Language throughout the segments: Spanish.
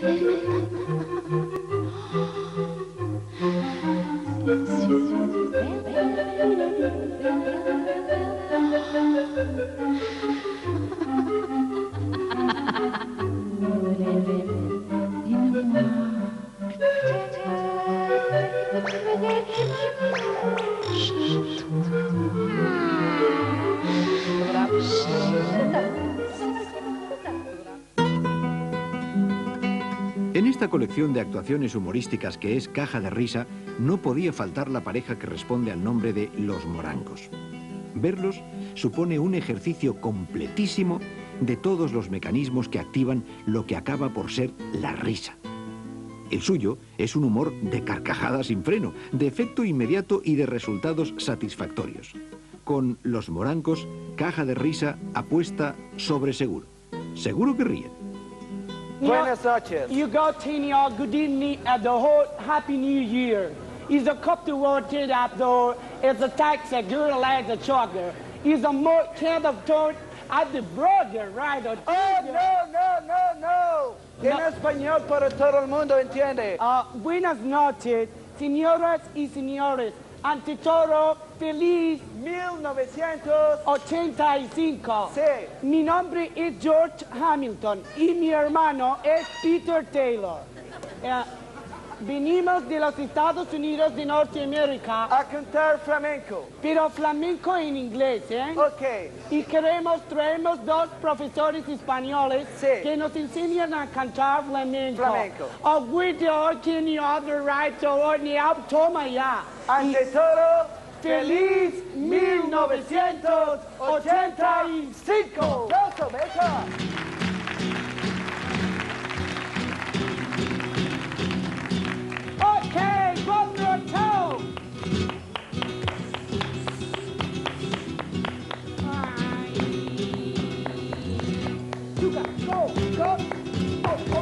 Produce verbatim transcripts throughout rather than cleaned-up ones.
En esta colección de actuaciones humorísticas que es Caja de Risa, no podía faltar la pareja que responde al nombre de Los Morancos. Verlos supone un ejercicio completísimo de todos los mecanismos que activan lo que acaba por ser la risa. El suyo es un humor de carcajada sin freno, de efecto inmediato y de resultados satisfactorios. Con Los Morancos, Caja de Risa apuesta sobre seguro. Seguro que ríen. Buenas noches. You got Tanya, good evening, and the whole Happy New Year. Is a cup to work it up door, it's a taxi, girl as a chugger. Is a more kind of toad at the brother, right? Oh, no, no, no, no. En No. español para todo el mundo, ¿entiende? Uh, buenas noches, señoras y señores. Ante todo, feliz mil novecientos ochenta y cinco. Sí. Mi nombre es George Hamilton y mi hermano es Peter Taylor. Eh, venimos de los Estados Unidos de Norteamérica, a cantar flamenco. pero flamenco en inglés, ¿eh? Ok. Y queremos, traemos dos profesores españoles Sí. que nos enseñan a cantar flamenco. Flamenco. A video que ni other right or ni up, toma ya. Ante todo, ¡Feliz mil novecientos ochenta y cinco! ¡Eso, beca! Okay, one more toe. You got go, go, go, go.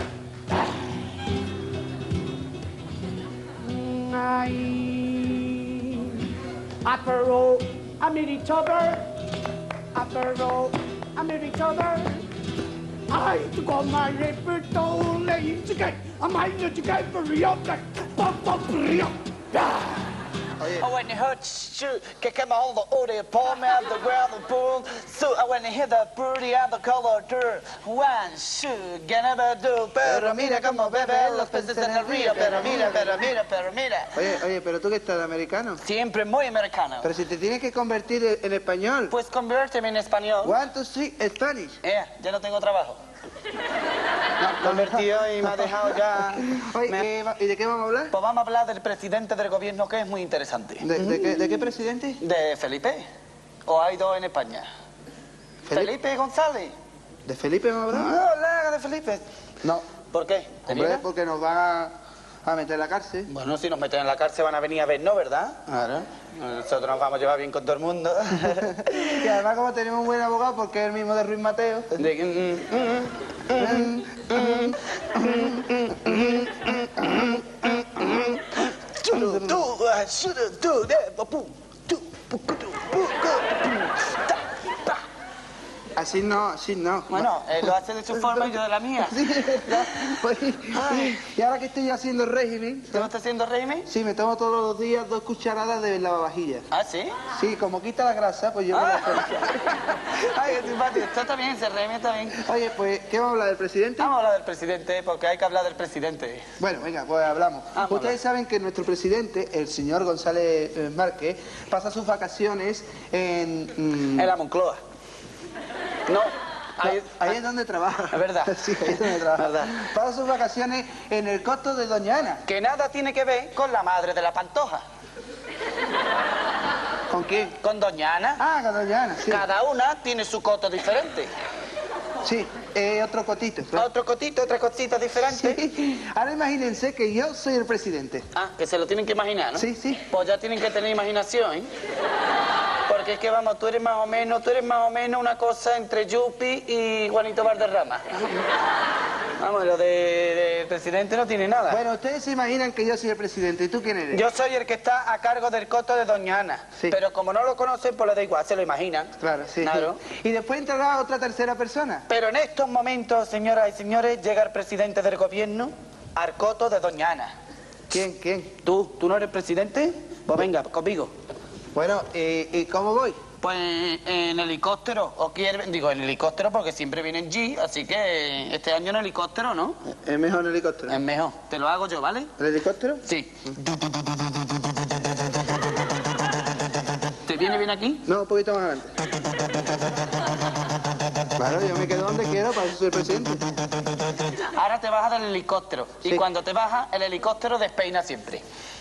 Apero, Ameritober, Apero, Ameritober. I took all my repertoire, ladies again. I might not get for real, pop, pop, real. I went and heard shoot, kick him all the odor, pour me out the ground, the pool. So I went and hit the birdie out the color dirt. One, shoot, get never do. Pero mira como bebe los peces en el río. Pero mira, pero mira, pero mira. Oye, oye, pero tú que estás americano. Siempre muy americano. Pero si te tienes que convertir en español. Pues conviérteme en español. One, two, three, Spanish. Eh, ya no tengo trabajo. Convertido y me ha dejado ya. Oye, Me- ¿y de qué vamos a hablar? Pues vamos a hablar del presidente del gobierno, que es muy interesante. ¿De, de qué, de qué presidente? ¿De Felipe? ¿O hay dos en España? Felipe. ¿Felipe González? ¿De Felipe vamos a hablar? No, la haga de Felipe. No. ¿Por qué? ¿Te Hombre, mira? porque nos van a, a meter en la cárcel. Bueno, si nos meten en la cárcel van a venir a ver, ¿no? ¿Verdad? Claro. Nosotros nos vamos a llevar bien con todo el mundo. Y además como tenemos un buen abogado, porque es el mismo de Ruiz Mateo. De- Así no, así no. Bueno, él lo hace de su forma y yo de la mía. Sí, ya. Oye, y ahora que estoy haciendo el régimen, ¿Te lo está haciendo régimen? sí, me tomo todos los días dos cucharadas de lavavajillas. ¿Ah, sí? Sí, como quita la grasa, pues yo me la Ah. Ay, qué simpático. Está, está bien, ese régimen está bien. Oye, pues, ¿qué vamos a hablar del presidente? Vamos a hablar del presidente, porque hay que hablar del presidente. Bueno, venga, pues hablamos. Vamos a Ustedes saben que nuestro presidente, el señor González eh, Márquez, pasa sus vacaciones en... mm, En la Moncloa. No, ahí, ahí es donde trabaja. Es verdad. Sí, ahí es donde trabaja. Verdad. Pasa sus vacaciones en el costo de Doña Ana. que nada tiene que ver con la madre de la Pantoja. ¿Con quién? Con Doña Ana. Ah, con Doña Ana, sí. Cada una tiene su coto diferente. Sí, eh, otro cotito. claro. Otro cotito, otra cosita diferente. Sí. Ahora imagínense que yo soy el presidente. Ah, que se lo tienen que imaginar, ¿no? Sí, sí. Pues ya tienen que tener imaginación, ¿eh? Porque es que, vamos, tú eres más o menos, tú eres más o menos una cosa entre Yupi y Juanito Valderrama. Vamos, lo de, de presidente no tiene nada. Bueno, ustedes se imaginan que yo soy el presidente. ¿Y tú quién eres? Yo soy el que está a cargo del coto de Doña Ana. Sí. Pero como no lo conocen, pues les da igual, se lo imaginan. Claro, sí. Claro. Y después entrará otra tercera persona. Pero en estos momentos, señoras y señores, llega el presidente del gobierno al coto de Doña Ana. ¿Quién? ¿Quién? ¿Tú? ¿Tú no eres presidente? Pues venga, conmigo. Bueno, ¿y, y cómo voy? Pues en helicóptero, o quiere, digo en helicóptero porque siempre viene en G, así que este año en helicóptero, ¿no? Es mejor en helicóptero. Es mejor. Te lo hago yo, ¿vale? ¿El helicóptero? Sí. ¿Te viene bien aquí? No, un poquito más adelante. Claro, yo me quedo donde quiero, para eso soy el presidente. Ahora te bajas del helicóptero. Sí. Y cuando te bajas, el helicóptero despeina siempre.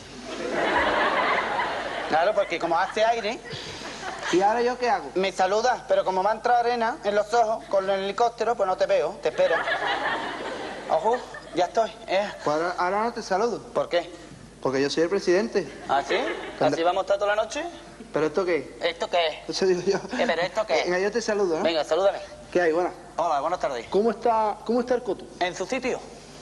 Claro, porque como hace aire, ¿Y ahora yo qué hago? me saludas, pero como me ha entrado arena en los ojos con el helicóptero, pues no te veo, te espero. Ojo, ya estoy, ¿eh? Pues ahora, ahora no te saludo, ¿Por qué? porque yo soy el presidente. ¿Ah, sí? ¿Así vamos a estar toda la noche? ¿Pero esto qué? ¿Esto qué es? Eso digo yo. Eh, pero ¿esto qué? Venga, yo te saludo, ¿no? Venga, salúdame. ¿Qué hay? Buenas. Hola, buenas tardes. ¿Cómo está, cómo está el coto? ¿En su sitio?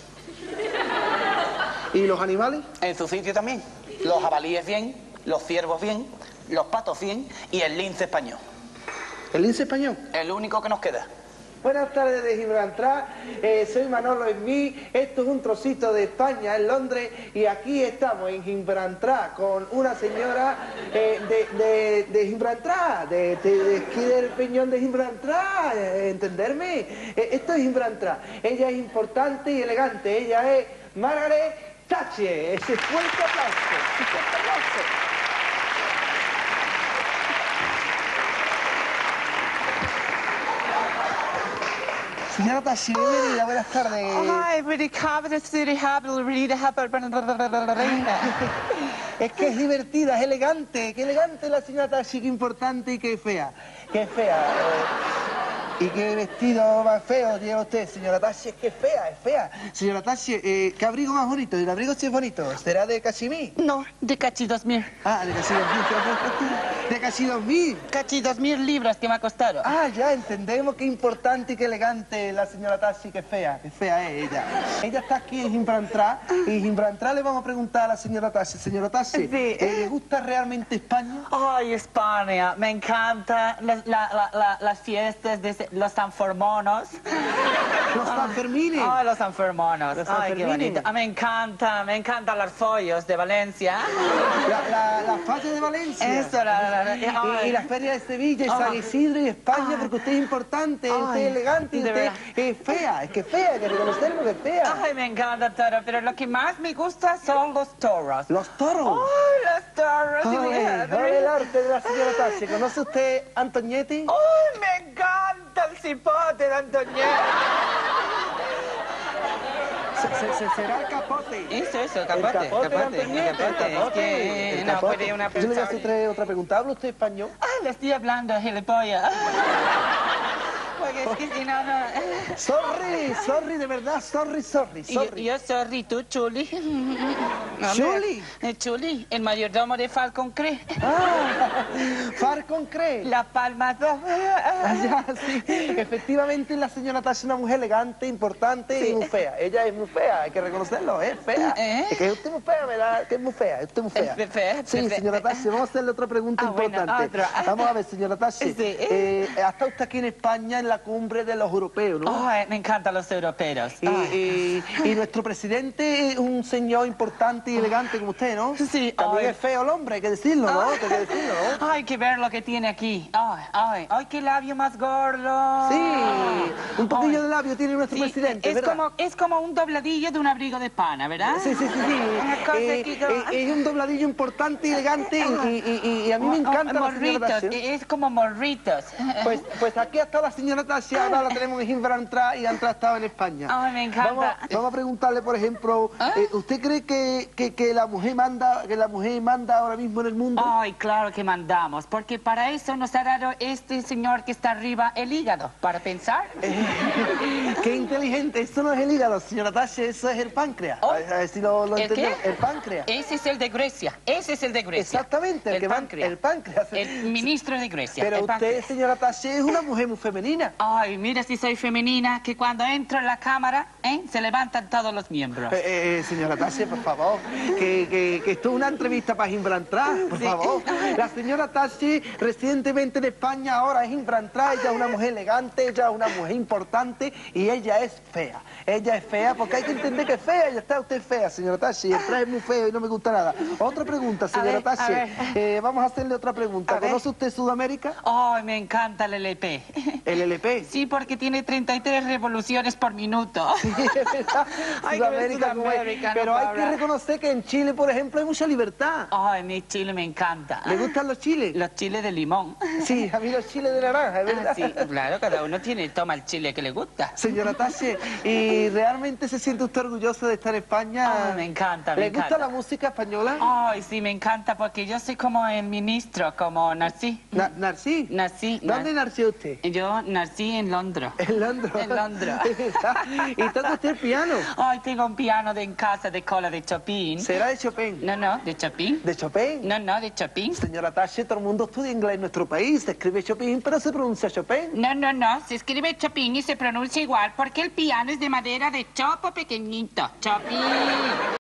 ¿Y los animales? En su sitio también. Los jabalíes bien, los ciervos bien, los patos bien y el lince español. ¿El lince español? El único que nos queda. Buenas tardes de Gibraltar, eh, soy Manolo Esmí, esto es un trocito de España en Londres y aquí estamos en Gibraltar con una señora eh, de, de, de Gibraltar, de, de, de aquí del Peñón de Gibraltar, eh, ¿entenderme? Eh, esto es Gibraltar, ella es importante y elegante, ella es Margaret Thatcher, ese fuerte aplauso, ese fuerte aplauso. Señora Thatcher, bienvenida, buenas tardes. Ay, really happy, really happy, really happy. Es que es divertida, es elegante, qué elegante la señora Thatcher, qué importante y qué fea, qué fea. eh, y qué vestido más feo lleva usted, señora Thatcher, qué fea, es fea. Señora Thatcher, eh, ¿qué abrigo más bonito? ¿El abrigo sí es bonito? ¿Será de cachemir? No, de casi dos mil. Ah, de casi dos mil. De casi dos mil. Casi dos mil libras que me ha costado. Ah, ya entendemos qué importante y qué elegante la señora Thatcher, qué fea, qué fea es ella. Ella está aquí en Gibraltar y en Gibraltar le vamos a preguntar a la señora Thatcher. Señora Thatcher, Sí. ¿eh, ¿le gusta realmente España? Ay, España, me encanta las, la- la- la- las fiestas de ese- los sanfermonos. Los Sanfermines. Ay, los sanfermonos. Los Ay, qué Sanfermines. bonito. Ah, me encanta, me encantan los follos de Valencia. La, la, la falla de Valencia. Eso, la, la, la- Y, ay. y la feria de Sevilla, y Ah. San Isidro y España, Ay. porque usted es importante, usted Ay, es elegante y de usted verdad. es fea. Es que es fea, hay que reconocerlo que es fea. Ay, me encanta todo, pero lo que más me gusta son los toros. Los toros. Ay, los toros. Ay, ay, el arte de la señora Thatcher. ¿Conoce usted Antoñetti? ¡Ay, me encanta el cipote de Antoñeta! Se- se- se- será el capote. Eso, eso, El capote, capote, capote, Antoñeta, el capote. Es capote, que el no capote. puede una Yo le voy a hacer persona... otra, otra pregunta. ¿Habla usted español? Ay, le estoy hablando, gilipollas. Porque es que si no, no... Sorry, sorry, de verdad, sorry, sorry, Y yo, sorry. yo sorry, tú, Chuli. ¿Chuli? El Chuli, el mayordomo de Falcon Cree. Ah, Farcon cree. La Palma dos. Ah, ya, sí. Efectivamente, la señora Thatcher es una mujer elegante, importante y muy fea. Ella es muy fea, hay que reconocerlo, es fea. ¿Eh? Es que usted es muy fea, ¿verdad? Que es muy fea, usted es muy fea. Es fea, es Sí, fea. señora Thatcher, vamos a hacerle otra pregunta Ah, bueno, importante. otra. Vamos a ver, señora Thatcher. Sí. Eh, ha estado usted aquí en España en la cumbre de los europeos, ¿no? Ay, me encantan los europeos. Y, Ay. y- y nuestro presidente es un señor importante y elegante como usted, ¿no? Sí, También ay. es feo el hombre, hay que decirlo, ¿no? Hay que decirlo, ¿no? Ay, que ver lo que tiene aquí. Ay, ay, ay, qué labio más gordo. Sí, un poquillo Ay. de labio tiene nuestro Sí, presidente, es ¿verdad? como, es como un dobladillo de un abrigo de pana, ¿verdad? Sí, sí, sí, sí. Una cosa Eh, aquí como- eh, es un dobladillo importante y elegante y, y- y- y a mí me encanta la señora Morritos, Thatcher. es como morritos. Pues, pues aquí ha estado la señora Thatcher, ahora la tenemos en Gibraltar y antes ha estado en España. Ay, me encanta. Vamos, vamos a preguntarle, por ejemplo, ¿Ah? eh, ¿usted cree que, que, que la mujer manda, que la mujer manda ahora mismo en el mundo? Ay, claro que mandamos, porque para eso nos ha dado este señor que está arriba el hígado, para pensar. Eh, Qué inteligente. Esto no es el hígado, señora Tache, eso es el páncreas. Oh. A ver, a ver si lo, lo ¿El entendió. qué? El páncreas. Ese es el de Grecia, ese es el de Grecia. Exactamente, el, el que va- páncreas. el páncreas. El ministro de Grecia, Pero el usted, páncreas. señora Tache, es una mujer muy femenina. Ay, mira si soy femenina, que cuando entro en la cámara, ¿eh? Se levantan todos los miembros. Eh, eh, señora Tache, por favor, que, que, que esto es una entrevista para Gibraltar, por Sí. favor. La señora Tache, recientemente en España, ahora es Gibraltar, ella es una mujer elegante, ella es una mujer importante y ella es fea. Ella es fea porque hay que entender que es fea, ya está usted fea, señora Tache, y el traje es muy feo y no me gusta nada. Otra pregunta, señora ver, a Tache, ver. eh, vamos a hacerle otra pregunta. A ver. ¿Conoce usted Sudamérica? Ay, me encanta el L P. ¿El L P? Sí, porque tiene treinta y tres revoluciones por minuto. Sí, es verdad. Ay, que ver Sudamérica, como es. Sudamérica, no Pero puedo hay que hablar. reconocer que en Chile, por ejemplo, hay mucha libertad. Ay, mi chile me encanta. ¿Le gustan los chiles? Los chiles de limón. Sí, a mí los chiles de naranja, es verdad. Ah, sí, claro, cada uno tiene, toma el chile que le gusta. Señora Tache, ¿y realmente se siente usted orgullosa de estar en España? Ay, me encanta, me ¿Le gusta encanta. la música española? Ay, sí, me encanta porque yo soy como el ministro, como nací. Na- ¿Narcí? Nací. ¿Dónde na- nació usted? Yo nací en Londres. En Londres. En Londres. ¿Y toca usted el piano? Ay, tengo un piano de en casa de cola de Chopin. ¿Será de Chopin? No, no, de Chopin. ¿De Chopin? No, no, de Chopin. Señora Tache, todo el mundo estudia inglés en nuestro país, se escribe Chopin, pero se pronuncia Chopin. No, no, no, se escribe Chopin y se pronuncia igual porque el piano es de madera de chopo pequeñito. Chopin.